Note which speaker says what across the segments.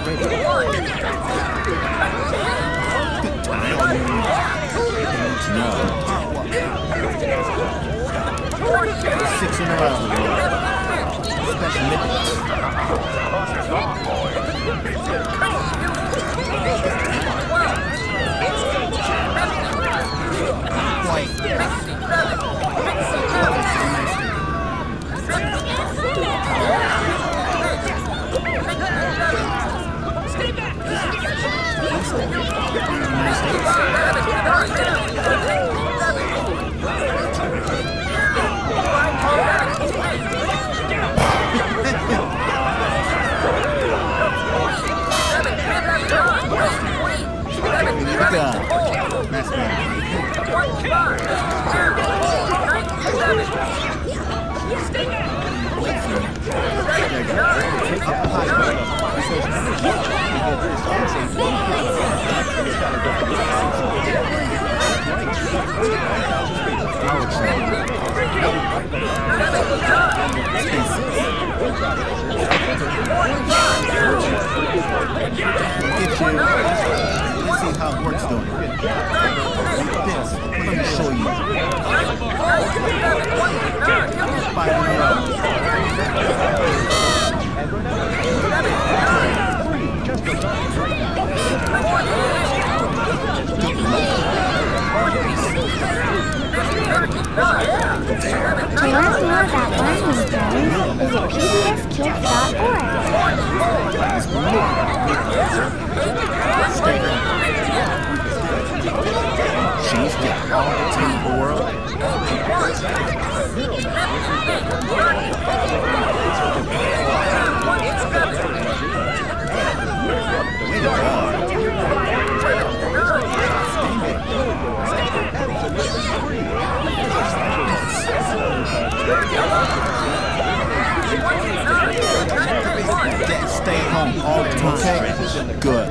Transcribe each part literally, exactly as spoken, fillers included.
Speaker 1: Six in a row. Special nipples. White. That's bad. Let's see how it works doing it. This, let me show you. Five in a row.
Speaker 2: To learn more about learning games, visit P B S kids dot org.
Speaker 1: She's got all the time in the world. Stay home all the time. Okay? Good.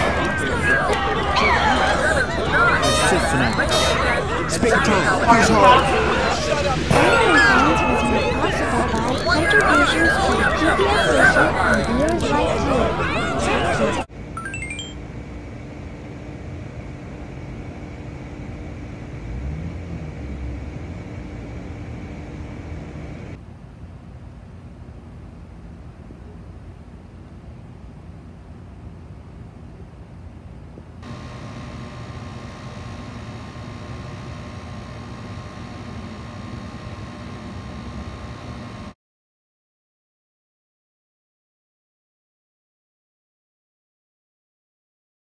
Speaker 1: Speak to him.